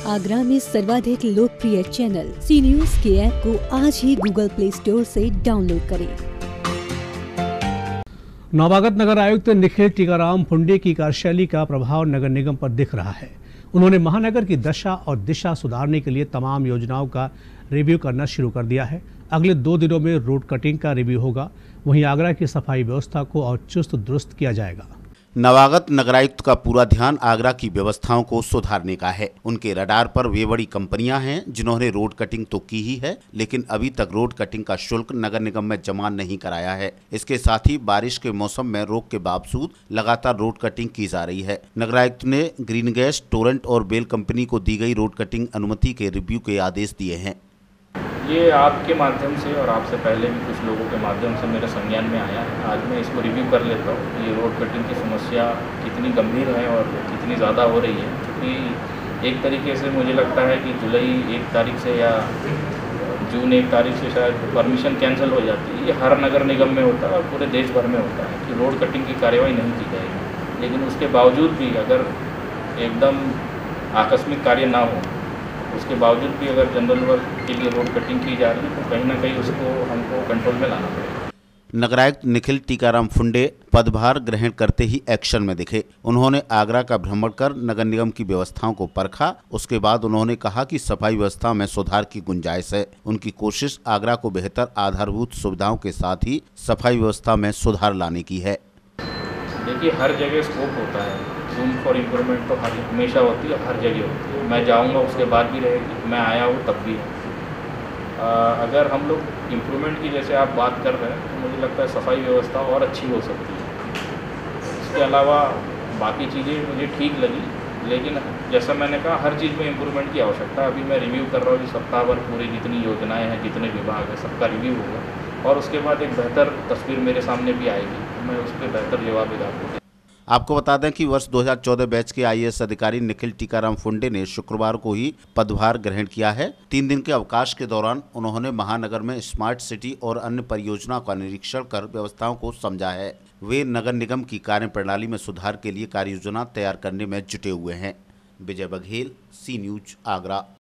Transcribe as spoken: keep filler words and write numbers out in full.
आगरा में सर्वाधिक लोकप्रिय चैनल सी न्यूज के ऐप को आज ही गूगल प्ले स्टोर से डाउनलोड करें। नवागत नगर आयुक्त निखिल टीकाराम फुंडे की कार्यशैली का प्रभाव नगर निगम पर दिख रहा है। उन्होंने महानगर की दशा और दिशा सुधारने के लिए तमाम योजनाओं का रिव्यू करना शुरू कर दिया है। अगले दो दिनों में रोड कटिंग का रिव्यू होगा। वहीं आगरा की सफाई व्यवस्था को और चुस्त दुरुस्त किया जाएगा। नवागत नगरायुक्त का पूरा ध्यान आगरा की व्यवस्थाओं को सुधारने का है। उनके रडार पर वे बड़ी कंपनियां हैं जिन्होंने रोड कटिंग तो की ही है, लेकिन अभी तक रोड कटिंग का शुल्क नगर निगम में जमा नहीं कराया है। इसके साथ ही बारिश के मौसम में रोक के बावजूद लगातार रोड कटिंग की जा रही है। नगरायुक्त ने ग्रीन गैस, टोरेंट और बेल कंपनी को दी गई रोड कटिंग अनुमति के रिव्यू के आदेश दिए हैं। ये आपके माध्यम से और आपसे पहले भी कुछ लोगों के माध्यम से मेरे संज्ञान में आया है। आज मैं इसको रिव्यू कर लेता हूँ। ये रोड कटिंग की समस्या कितनी गंभीर है और कितनी ज़्यादा हो रही है, क्योंकि एक तरीके से मुझे लगता है कि जुलाई एक तारीख से या जून एक तारीख से शायद परमिशन कैंसिल हो जाती है। ये हर नगर निगम में होता है और पूरे देश भर में होता है कि रोड कटिंग की कार्यवाही नहीं की जाएगी। लेकिन उसके बावजूद भी अगर एकदम आकस्मिक कार्य ना हो, उसके बावजूद भी अगर जनरल वर्क के लिए रोड कटिंग की जा रही है तो कहीं ना कहीं उसको हमको कंट्रोल में लाना पड़ेगा। नगरायुक्त निखिल टीकाराम फुंडे पदभार ग्रहण करते ही एक्शन में दिखे। उन्होंने आगरा का भ्रमण कर नगर निगम की व्यवस्थाओं को परखा। उसके बाद उन्होंने कहा कि सफाई व्यवस्था में सुधार की गुंजाइश है। उनकी कोशिश आगरा को बेहतर आधारभूत सुविधाओं के साथ ही सफाई व्यवस्था में सुधार लाने की है। देखिए, हर जगह स्कोप होता है। रूम फॉर इम्प्रूवमेंट तो हर हमेशा होती है, हर जगह होती है। मैं जाऊंगा उसके बाद भी रहेगी, मैं आया हूँ तब भी है। आ, अगर हम लोग इम्प्रूवमेंट की जैसे आप बात कर रहे हैं तो मुझे लगता है सफाई व्यवस्था और अच्छी हो सकती है। इसके अलावा बाकी चीज़ें मुझे ठीक लगी, लेकिन जैसा मैंने कहा हर चीज़ में इम्प्रूवमेंट की आवश्यकता है। अभी मैं रिव्यू कर रहा हूँ, सप्ताह भर पूरी जितनी योजनाएँ हैं, जितने विभाग हैं, सबका रिव्यू होगा और उसके बाद एक बेहतर तस्वीर मेरे सामने भी आएगी। मैं उस पर बेहतर जवाब भी आपको। आपको बता दें कि वर्ष दो हज़ार चौदह बैच के आई ए एस अधिकारी निखिल टीकाराम फुंडे ने शुक्रवार को ही पदभार ग्रहण किया है। तीन दिन के अवकाश के दौरान उन्होंने महानगर में स्मार्ट सिटी और अन्य परियोजनाओं का निरीक्षण कर व्यवस्थाओं को समझा है। वे नगर निगम की कार्यप्रणाली में सुधार के लिए कार्य योजना तैयार करने में जुटे हुए हैं। Vijay Baghel, C news, Agra.